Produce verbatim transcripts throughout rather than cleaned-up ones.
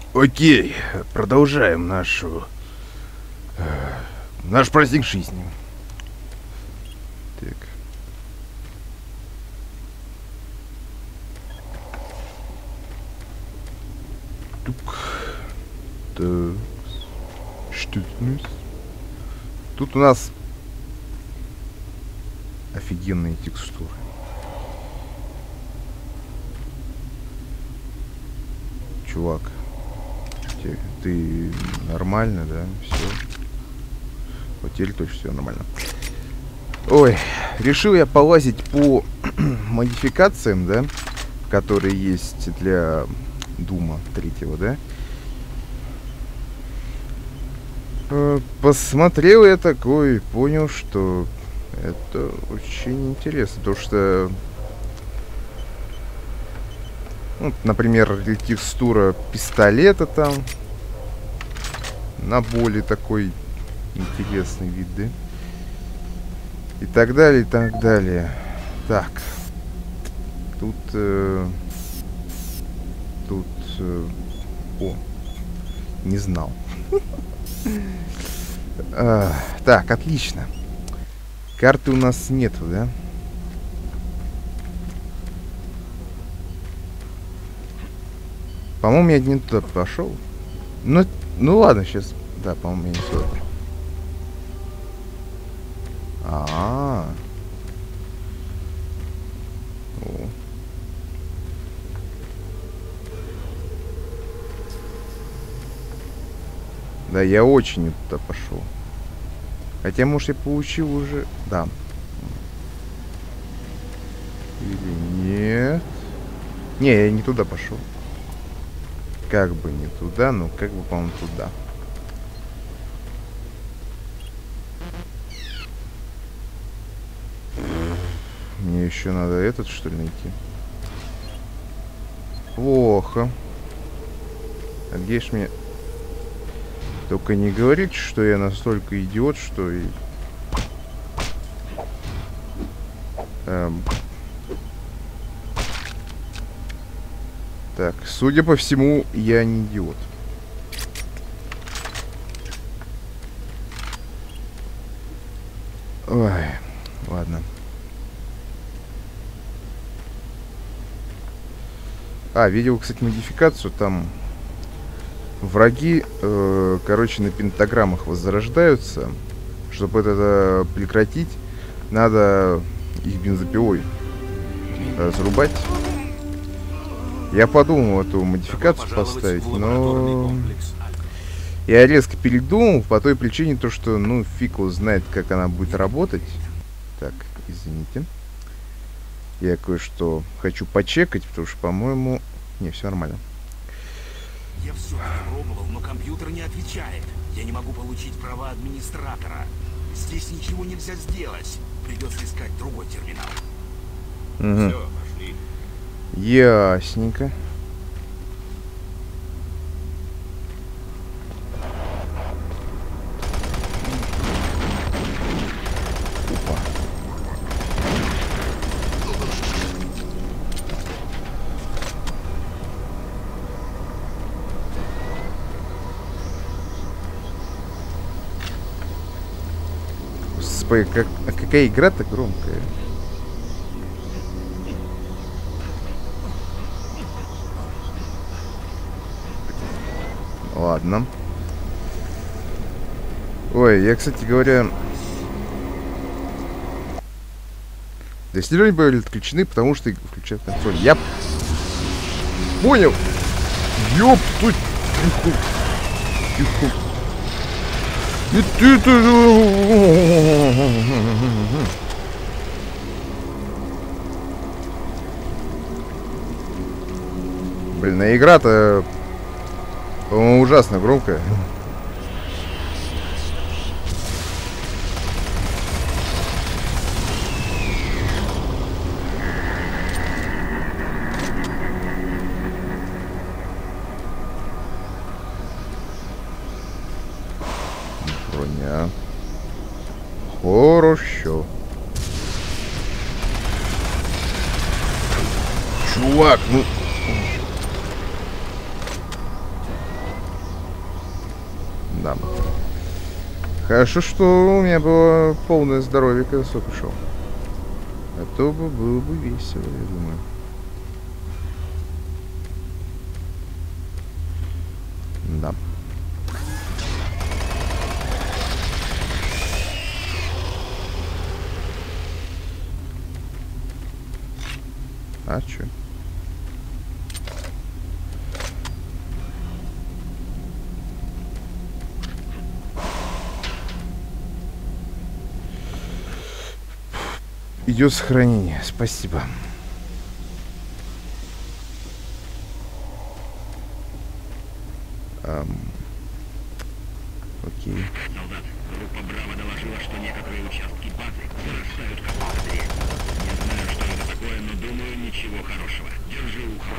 Окей, продолжаем нашу... Э, наш праздник жизни. Так. Тук. Так. Что тут у нас? Тут у нас офигенные текстуры. Чувак, ты, ты нормально, да? Все. Вот теперь точно все нормально. Ой, решил я полазить по модификациям, да, которые есть для Дума третьего, да. Посмотрел я такой и понял, что это очень интересно, потому что, ну, например, текстура пистолета там на более такой интересный вид, да, и так далее, и так далее. Так, тут э, тут э, о, не знал. А, так, отлично. Карты у нас нету, да? По-моему, я не туда пошел. Ну, ну ладно, сейчас. Да, по-моему, я не сюда пошел. А, -а, -а. Да, я очень не туда пошел. Хотя, может, я получил уже... Да. Или нет? Не, я не туда пошел. Как бы не туда, но как бы, по-моему, туда. Мне еще надо этот, что ли, найти? Плохо. А где ж мне... Только не говорите, что я настолько идиот, что и... Эм... Так, судя по всему, я не идиот. Ой, ладно. А, видел, кстати, модификацию, там... Враги, э, короче, на пентаграммах возрождаются. Чтобы это прекратить, надо их бензопилой разрубать. Я подумал эту модификацию поставить, но я резко передумал по той причине, то что, ну, фиг его знает, как она будет работать. Так, извините. Я кое-что хочу почекать, потому что, по-моему... Не, все нормально. Я все попробовал, но компьютер не отвечает. Я не могу получить права администратора. Здесь ничего нельзя сделать. Придется искать другой терминал. Угу. Все, пошли. Ясненько. Как, а какая игра-то громкая. Ладно. Ой, я, кстати говоря... Достижения были отключены, потому что включают консоль. Я понял. Ёп, тут... Тихо. И ты тоже... Блин, а игра-то, по-моему, ужасно громкая. Броня. Хорошо. Чувак, ну... Да. Хорошо, что у меня было полное здоровье, когда сок ушел. А то бы было бы весело, я думаю. Да. А чё? Идет сохранение. Спасибо. Эм... Окей. Солдат, группа Браво доложила, что некоторые участки базы зарастают какой-то дрянью. Не знаю, что это такое, но думаю, ничего хорошего. Держи ухо.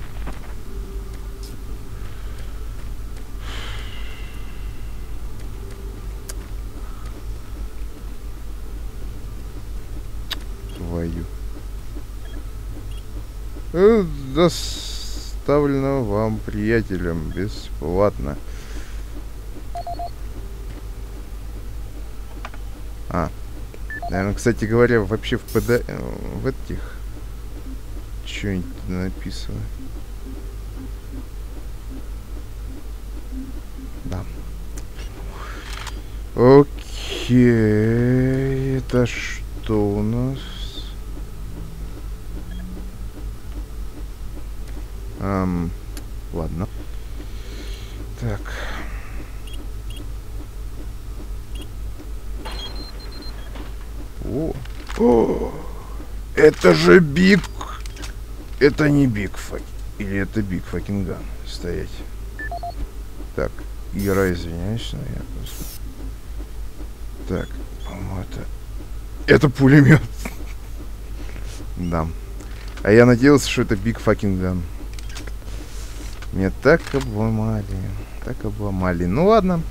Твою. Э, доставлено вам приятелям бесплатно. А, наверное, кстати говоря, вообще в ПД... в этих... Что-нибудь написано. Да. Окей. Это что у нас? Эм, ладно. Так. О, о, это же Биг. Это не Биг Фак. Или это Биг Факинг Ган. Стоять. Так, Ира, извиняюсь, но я просто... Так, по-моему, это... Это пулемет. Да. А я надеялся, что это Биг Факинг Ган. Мне так обломали. Так обломали. Ну ладно.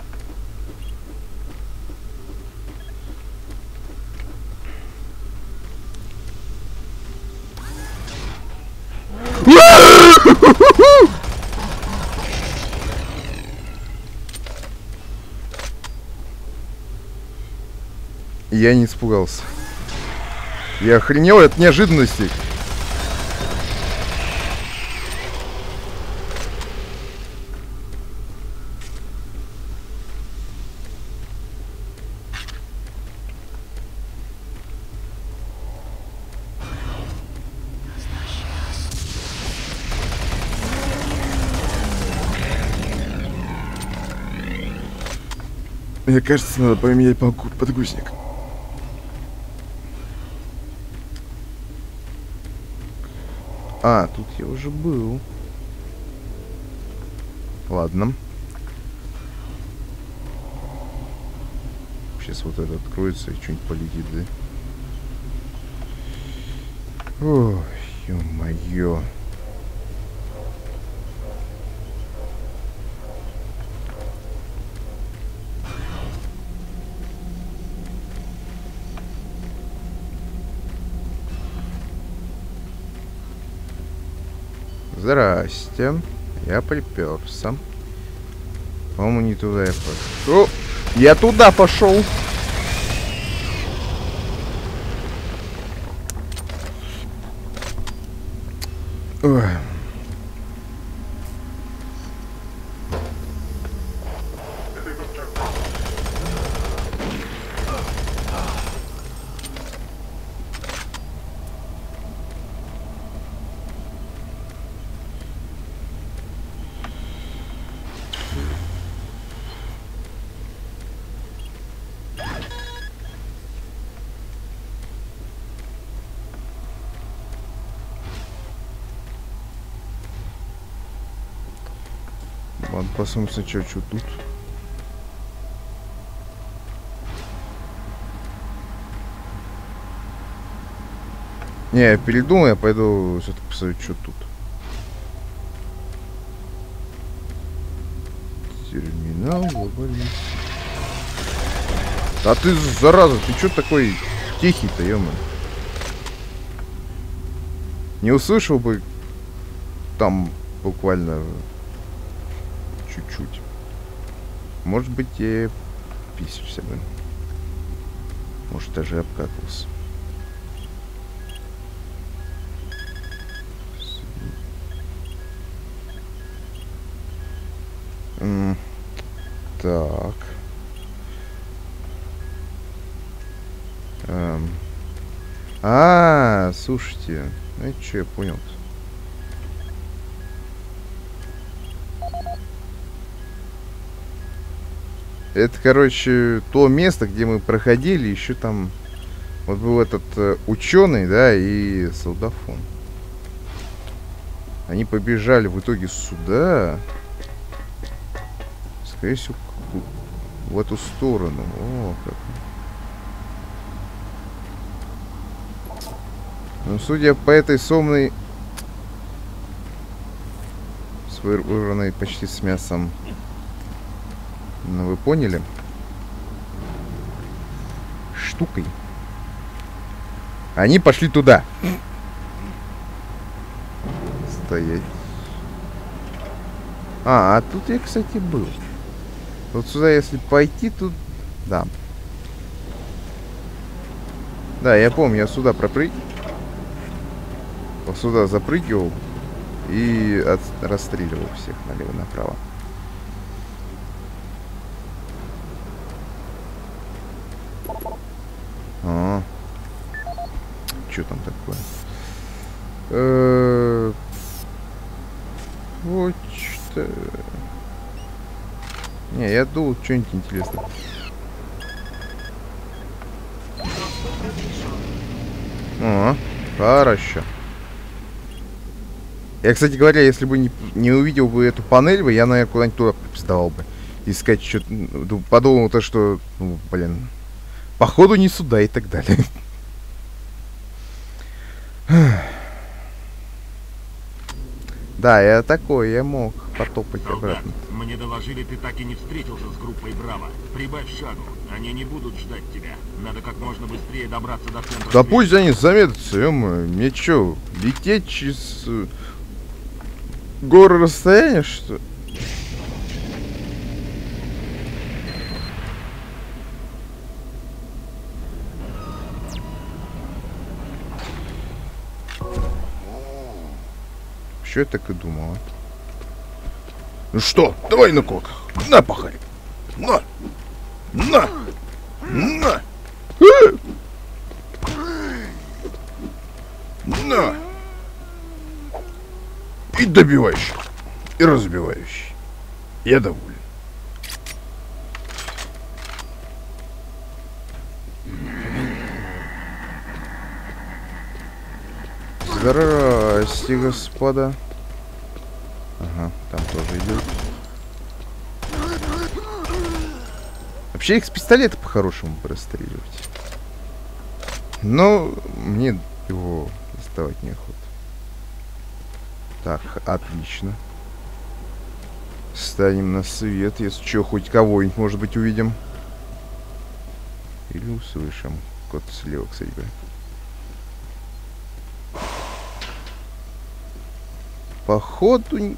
Я не испугался. Я охренел от неожиданности. Мне кажется, надо поменять подгузник. А, тут я уже был. Ладно. Сейчас вот это откроется и что-нибудь полетит, да? Ой, ё-моё. Здрасте. Я приперся. По-моему, не туда я пошел. Я туда пошел. Ой. Ладно, посмотрим сначала, что тут. Не, я передумал, я пойду все-таки посмотрю, что тут. Терминал глобальный. А ты, зараза, ты что такой тихий-то, ё-моё? Не услышал бы там буквально чуть-чуть. может быть, я писался бы. Может, даже обкакался. М, Так. Эм. А, слушайте, знаете, что я понял? Это, короче, то место, где мы проходили, еще там вот был этот э, ученый, да, и солдафон. Они побежали в итоге сюда. Скорее всего, в эту сторону. О, как. Ну, судя по этой сомной, с вырванной почти с мясом. Ну, вы поняли? Штукой. Они пошли туда. Стоять. А, а тут я, кстати, был. Вот сюда, если пойти, тут... Да. Да, я помню, я сюда пропрыгивал. Вот сюда запрыгивал и от... расстреливал всех налево-направо. А, что там такое? Э-э- вот что. Не, я думал, что-нибудь интересное. О, хорошо. Я, кстати говоря, если бы не, не увидел бы эту панель, бы я, наверное, куда-нибудь туда сдавал бы. Искать что-то. Подумал то, что, ну, блин, походу не сюда и так далее. Да, я такой, я мог потопать обратно. Мне доложили, ты так и не встретился с группой Браво. Прибавь шагу, они не будут ждать тебя. Надо как можно быстрее добраться до центра. Да пусть они заметятся, ё-моё. Мне чё, лететь через э, горы расстояния, что ли? Что я так и думала? Ну что, давай на кулаках. На, пахарь. На. На. На. Э! На. И добивающий. И разбивающий. Я доволен. Здрасте, господа. Ага, там тоже идет. Вообще их с пистолета по-хорошему простреливать. Но мне его доставать неохота. Так, отлично. Станем на свет, если что, хоть кого-нибудь, может быть, увидим. Или услышим. Кот слева, кстати говоря. Походу...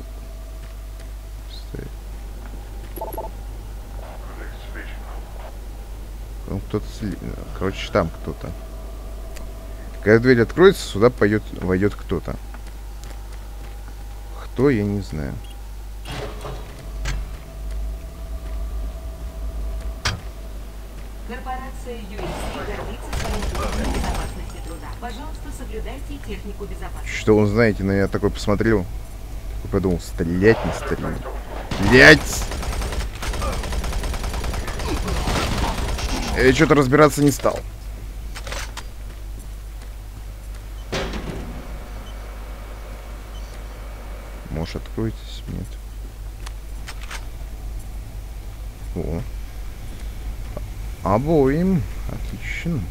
Ну, кто-то сли... Короче, там кто-то. Когда дверь откроется, сюда пойдет, войдет кто-то. Кто, я не знаю. Корпорация ю эс си гордится своим уровнем безопасности труда. Пожалуйста, соблюдайте технику безопасности. Что он, знаете, на меня такой посмотрел и подумал, стрелять не стрелять. Стрелять! Я что-то разбираться не стал. Может, откройтесь? Нет. О. Обоим. Отлично.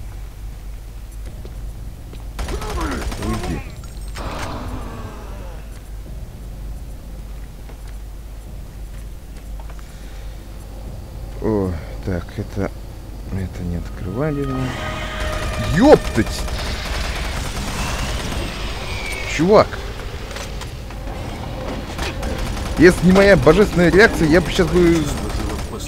Уйди. О, так, это... Это не открывали. Ёптать! Чувак! Если не моя божественная реакция, я бы сейчас бы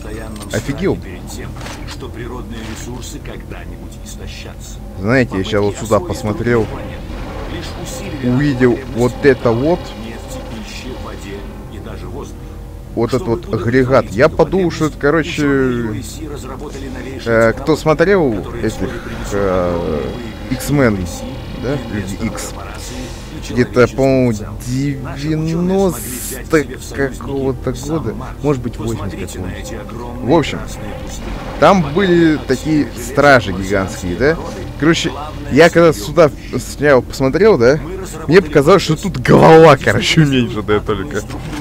Офигел. Перед тем, что природные ресурсы когда-нибудь истощатся. Знаете, я сейчас вот сюда Попытки посмотрел, освоить другие планеты лишь усилили увидел потребность вот в это металлах, вот, нефти, пище, воде и даже воздухе. вот этот Чтобы вот агрегат. Я удовлетворить подумал, эту что это, потребность, ученые короче, ю эс си разработали новейшие э, технологии, кто смотрел которые этих вскоре принесут э, огромные выигрыши X-Men, ю эс си, да, Люди инвесторам Икс, корпораций и где-то, человечеству по-моему, в целом. Наши ученые смогли взять себе в союзники какого-то сам года, Марс. может быть, Посмотрите на восемьдесят эти огромные В общем, красные пустыни. там были такие стражи гигантские, да? Короче, я когда сюда снял, посмотрел, да, мне показалось, что тут голова, короче, меньше, да, только.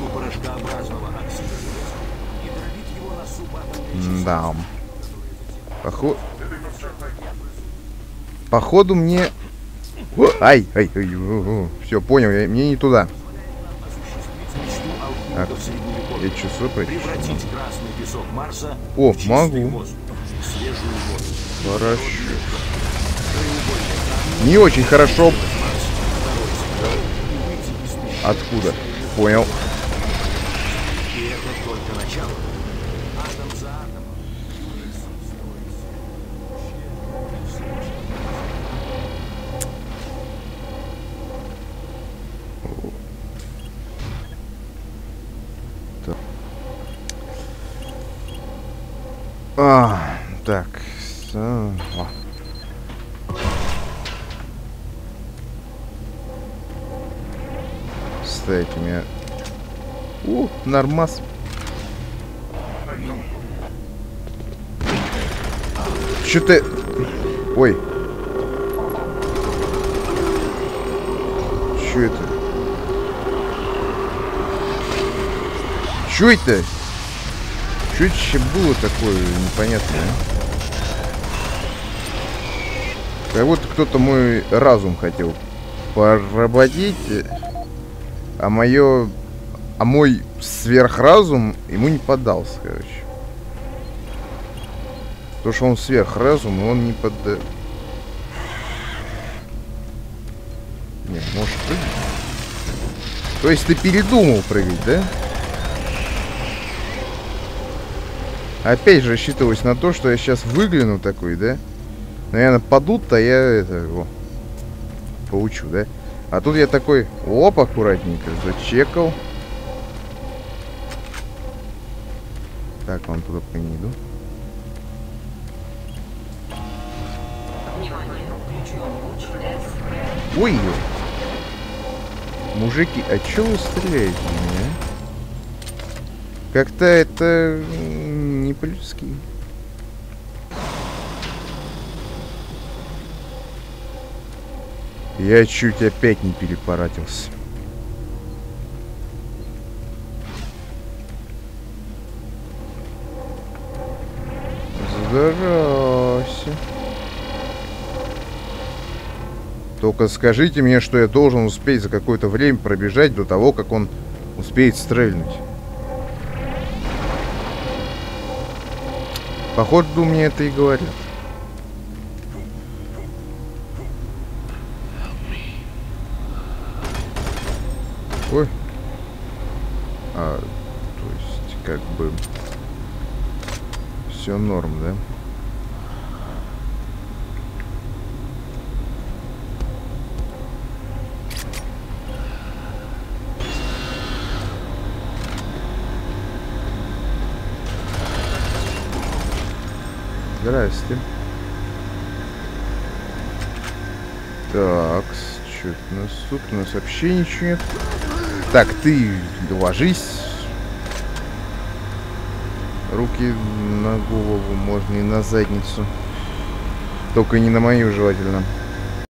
Да. Поход... Походу мне... О, ай, ай, ай, все, понял, я, мне не туда. Так, я чувствую пройти. О, могу. Хорошо. Не очень хорошо. Откуда? Понял. И это только начало. Атом за атомом. А, так. С- о. Ставить у меня. О, нормас. Чё ты? Ой. Чё это? Чё это? Чё это еще было такое непонятное? Как будто кто-то мой разум хотел поработить, а моё, а мой сверхразум ему не поддался, короче. Потому что он сверхразум, и он не под... Не, может прыгать? То есть ты передумал прыгать, да? Опять же рассчитываюсь на то, что я сейчас выгляну такой, да? Наверное, падут-то я это его поучу, да? А тут я такой, оп, аккуратненько зачекал. Так, вон туда пока не иду. Ой! Мужики, а чё вы стреляете в меня? Как-то это не по-людски. Я чуть опять не перепаратился. Здрасте. Только скажите мне, что я должен успеть за какое-то время пробежать до того, как он успеет стрельнуть. Походу, мне это и говорят. Ой. А, то есть, как бы... Все норм, да? Здрасте. Так, что у нас тут? У нас вообще ничего нет. Так, ты ложись. Руки на голову, можно и на задницу. Только не на мою, желательно.